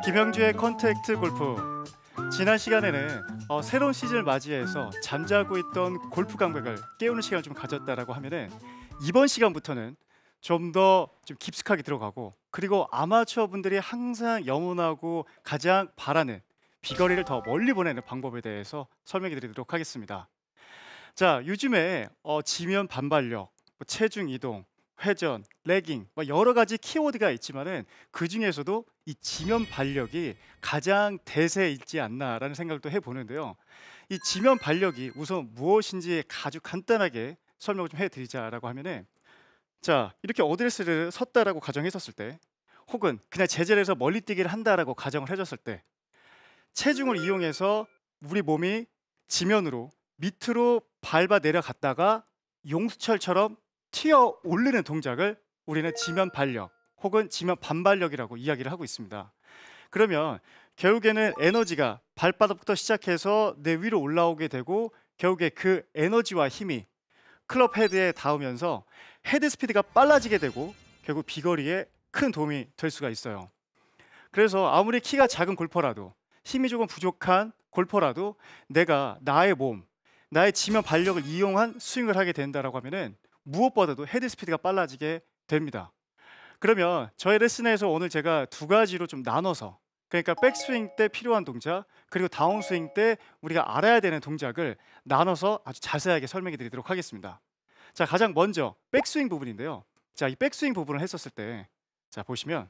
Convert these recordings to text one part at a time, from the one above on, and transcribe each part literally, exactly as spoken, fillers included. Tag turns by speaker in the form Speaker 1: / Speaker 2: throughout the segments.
Speaker 1: 김영주의 컨택트 골프. 지난 시간에는 어, 새로운 시즌을 맞이해서 잠자고 있던 골프 감각을 깨우는 시간을 좀 가졌다라고 하면은 이번 시간부터는 좀 더 좀 깊숙하게 들어가고, 그리고 아마추어 분들이 항상 영원하고 가장 바라는 비거리를 더 멀리 보내는 방법에 대해서 설명해 드리도록 하겠습니다. 자, 요즘에 어, 지면 반발력, 뭐 체중 이동, 회전, 레깅, 뭐 여러 가지 키워드가 있지만은 그 중에서도 이 지면 반력이 가장 대세이지 않나라는 생각도 해보는데요. 이 지면 반력이 우선 무엇인지 아주 간단하게 설명을 좀 해드리자라고 하면은, 자, 이렇게 어드레스를 섰다라고 가정했었을 때, 혹은 그냥 제자리에서 멀리 뛰기를 한다라고 가정을 해줬을 때, 체중을 이용해서 우리 몸이 지면으로 밑으로 밟아 내려갔다가 용수철처럼 튀어 오르는 동작을 우리는 지면 반력 혹은 지면 반발력이라고 이야기를 하고 있습니다. 그러면 결국에는 에너지가 발바닥부터 시작해서 내 위로 올라오게 되고, 결국에 그 에너지와 힘이 클럽 헤드에 닿으면서 헤드 스피드가 빨라지게 되고 결국 비거리에 큰 도움이 될 수가 있어요. 그래서 아무리 키가 작은 골퍼라도, 힘이 조금 부족한 골퍼라도 내가 나의 몸, 나의 지면 반력을 이용한 스윙을 하게 된다라고 하면은 무엇보다도 헤드 스피드가 빨라지게 됩니다. 그러면 저의 레슨에서 오늘 제가 두 가지로 좀 나눠서, 그러니까 백스윙 때 필요한 동작, 그리고 다운스윙 때 우리가 알아야 되는 동작을 나눠서 아주 자세하게 설명해 드리도록 하겠습니다. 자, 가장 먼저 백스윙 부분인데요. 자, 이 백스윙 부분을 했었을 때, 자, 보시면,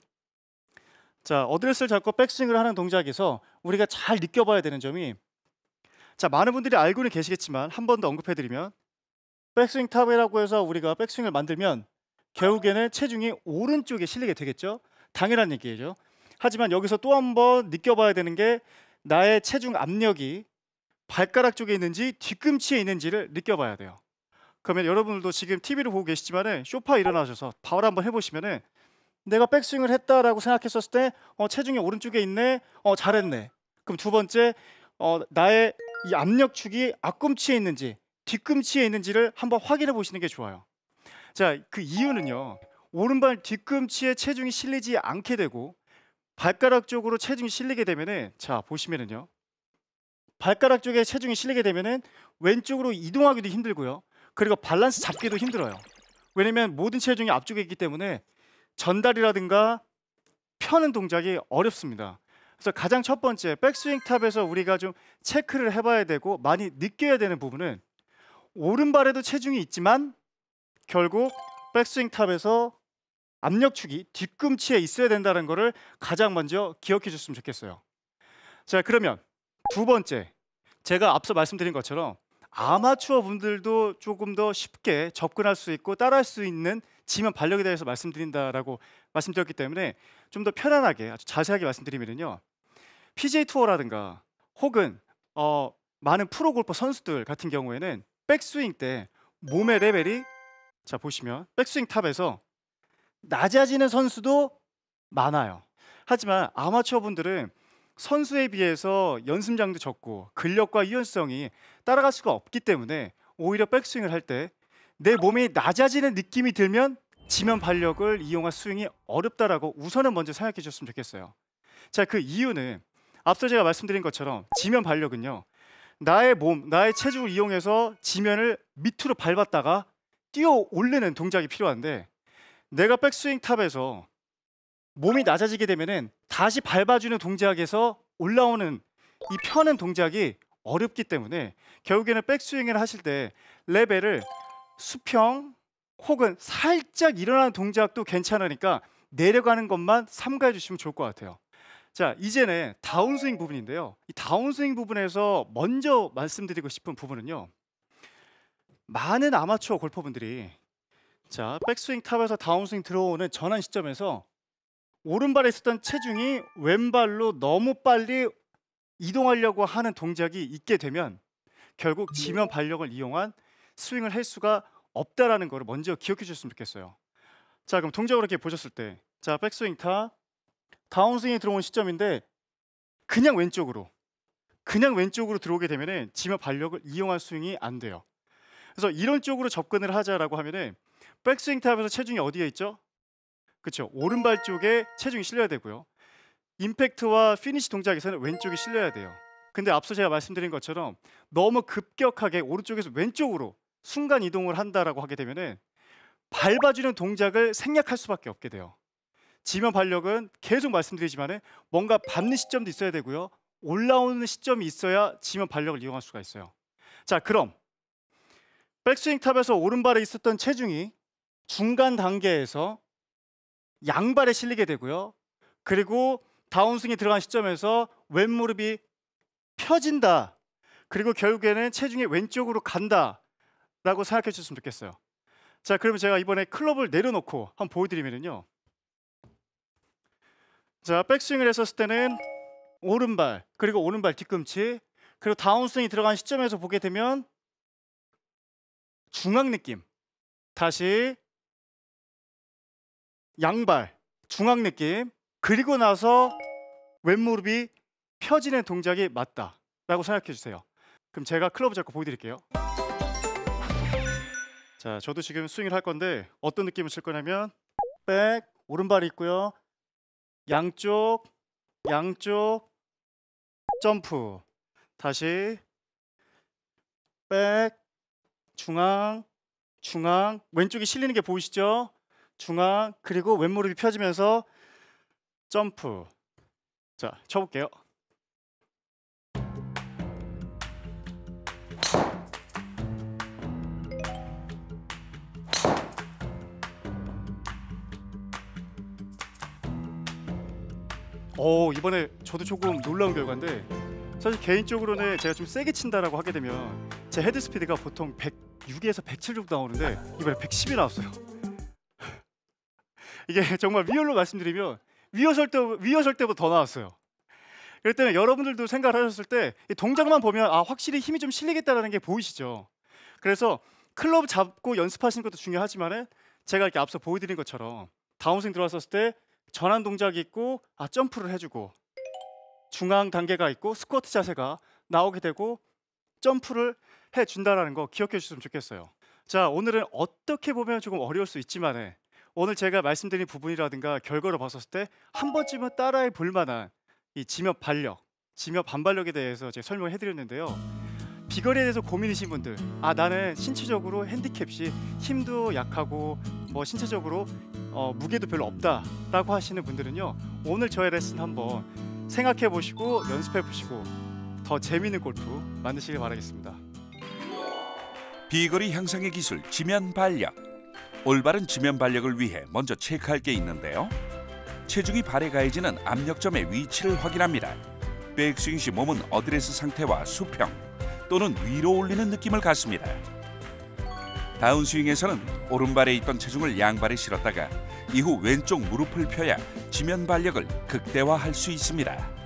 Speaker 1: 자, 어드레스를 잡고 백스윙을 하는 동작에서 우리가 잘 느껴봐야 되는 점이, 자, 많은 분들이 알고는 계시겠지만 한 번 더 언급해 드리면, 백스윙 탑이라고 해서 우리가 백스윙을 만들면 결국에는 체중이 오른쪽에 실리게 되겠죠. 당연한 얘기죠. 하지만 여기서 또 한 번 느껴봐야 되는 게, 나의 체중 압력이 발가락 쪽에 있는지 뒤꿈치에 있는지를 느껴봐야 돼요. 그러면 여러분들도 지금 티비를 보고 계시지만은 소파에 일어나셔서 바로 한번 해보시면은, 내가 백스윙을 했다라고 생각했었을 때 어, 체중이 오른쪽에 있네, 어, 잘했네. 그럼 두 번째, 어, 나의 이 압력축이 앞꿈치에 있는지 뒤꿈치에 있는지를 한번 확인해 보시는 게 좋아요. 자, 그 이유는요, 오른발 뒤꿈치에 체중이 실리지 않게 되고 발가락 쪽으로 체중이 실리게 되면은, 자, 보시면은요, 발가락 쪽에 체중이 실리게 되면은 왼쪽으로 이동하기도 힘들고요, 그리고 밸런스 잡기도 힘들어요. 왜냐면 모든 체중이 앞쪽에 있기 때문에 전달이라든가 펴는 동작이 어렵습니다. 그래서 가장 첫 번째, 백스윙 탑에서 우리가 좀 체크를 해봐야 되고 많이 느껴야 되는 부분은, 오른발에도 체중이 있지만 결국 백스윙 탑에서 압력축이 뒤꿈치에 있어야 된다는 것을 가장 먼저 기억해 줬으면 좋겠어요. 자, 그러면 두 번째, 제가 앞서 말씀드린 것처럼 아마추어 분들도 조금 더 쉽게 접근할 수 있고 따라할 수 있는 지면 반력에 대해서 말씀드린다라고 말씀드렸기 때문에 좀 더 편안하게 아주 자세하게 말씀드리면요, 피지에이 투어라든가 혹은 어, 많은 프로 골퍼 선수들 같은 경우에는 백스윙 때 몸의 레벨이, 자, 보시면 백스윙 탑에서 낮아지는 선수도 많아요. 하지만 아마추어 분들은 선수에 비해서 연습량도 적고 근력과 유연성이 따라갈 수가 없기 때문에 오히려 백스윙을 할 때 내 몸이 낮아지는 느낌이 들면 지면 반력을 이용한 스윙이 어렵다라고 우선은 먼저 생각해 주셨으면 좋겠어요. 자, 그 이유는 앞서 제가 말씀드린 것처럼 지면 반력은요, 나의 몸, 나의 체중을 이용해서 지면을 밑으로 밟았다가 뛰어 오르는 동작이 필요한데, 내가 백스윙 탑에서 몸이 낮아지게 되면은 다시 밟아주는 동작에서 올라오는 이 펴는 동작이 어렵기 때문에 결국에는 백스윙을 하실 때 레벨을 수평 혹은 살짝 일어나는 동작도 괜찮으니까 내려가는 것만 삼가해 주시면 좋을 것 같아요. 자, 이제는 다운스윙 부분인데요. 이 다운스윙 부분에서 먼저 말씀드리고 싶은 부분은요, 많은 아마추어 골퍼분들이, 자, 백스윙 탑에서 다운스윙 들어오는 전환 시점에서 오른발에 있었던 체중이 왼발로 너무 빨리 이동하려고 하는 동작이 있게 되면 결국 지면 반력을 이용한 스윙을 할 수가 없다라는 걸 먼저 기억해 주셨으면 좋겠어요. 자, 그럼 동작으로 이렇게 보셨을 때, 자, 백스윙 탑 다운스윙이 들어온 시점인데 그냥 왼쪽으로 그냥 왼쪽으로 들어오게 되면은 지면 반력을 이용한 스윙이 안 돼요. 그래서 이런 쪽으로 접근을 하자라고 하면은 백스윙 탑에서 체중이 어디에 있죠? 그렇죠. 오른발 쪽에 체중이 실려야 되고요. 임팩트와 피니시 동작에서는 왼쪽이 실려야 돼요. 근데 앞서 제가 말씀드린 것처럼 너무 급격하게 오른쪽에서 왼쪽으로 순간 이동을 한다라고 하게 되면은 밟아주는 동작을 생략할 수밖에 없게 돼요. 지면 발력은 계속 말씀드리지만은 뭔가 밟는 시점도 있어야 되고요. 올라오는 시점이 있어야 지면 발력을 이용할 수가 있어요. 자, 그럼 백스윙 탑에서 오른발에 있었던 체중이 중간 단계에서 양발에 실리게 되고요. 그리고 다운스윙이 들어간 시점에서 왼무릎이 펴진다. 그리고 결국에는 체중이 왼쪽으로 간다라고 생각해 주셨으면 좋겠어요. 자, 그러면 제가 이번에 클럽을 내려놓고 한번 보여드리면요. 자, 백스윙을 했었을 때는 오른발, 그리고 오른발 뒤꿈치, 그리고 다운스윙이 들어간 시점에서 보게 되면 중앙 느낌. 다시 양발, 중앙 느낌. 그리고 나서 왼무릎이 펴지는 동작이 맞다라고 생각해 주세요. 그럼 제가 클럽을 잡고 보여드릴게요. 자, 저도 지금 스윙을 할 건데 어떤 느낌을 쓸 거냐면 백, 오른발이 있고요. 양쪽, 양쪽, 점프. 다시 백, 중앙, 중앙. 왼쪽이 실리는 게 보이시죠? 중앙, 그리고 왼무릎이 펴지면서 점프. 자, 쳐볼게요. 오, 이번에 저도 조금 놀라운 결과인데, 사실 개인적으로는 제가 좀 세게 친다라고 하게 되면 제 헤드 스피드가 보통 백육에서 백칠 정도 나오는데 이번에 백십이 나왔어요. 이게 정말 리얼로 말씀드리면 위어설 때 위어설 때보다 더 나왔어요. 그럴 때는 여러분들도 생각을 하셨을 때 이 동작만 보면 아, 확실히 힘이 좀 실리겠다라는 게 보이시죠? 그래서 클럽 잡고 연습하시는 것도 중요하지만은 제가 이렇게 앞서 보여드린 것처럼 다운스윙 들어왔었을 때 전환 동작이 있고 아, 점프를 해주고 중앙 단계가 있고 스쿼트 자세가 나오게 되고 점프를 해준다라는 거 기억해 주셨으면 좋겠어요. 자, 오늘은 어떻게 보면 조금 어려울 수 있지만 오늘 제가 말씀드린 부분이라든가 결과를 봤었을 때 한 번쯤은 따라해 볼 만한 이 지면 발력, 지면 반발력에 대해서 제가 설명을 해드렸는데요. 비거리에 대해서 고민이신 분들, 아, 나는 신체적으로 핸디캡이 힘도 약하고 뭐 신체적으로 어, 무게도 별로 없다라고 하시는 분들은요, 오늘 저의 레슨 한번 생각해 보시고 연습해 보시고 더 재미있는 골프 만드시길 바라겠습니다.
Speaker 2: 비거리 향상의 기술 지면 발력. 올바른 지면 발력을 위해 먼저 체크할 게 있는데요. 체중이 발에 가해지는 압력점의 위치를 확인합니다. 백스윙 시 몸은 어드레스 상태와 수평 또는 위로 올리는 느낌을 갖습니다. 다운스윙에서는 오른발에 있던 체중을 양발에 실었다가 이후 왼쪽 무릎을 펴야 지면 발력을 극대화할 수 있습니다.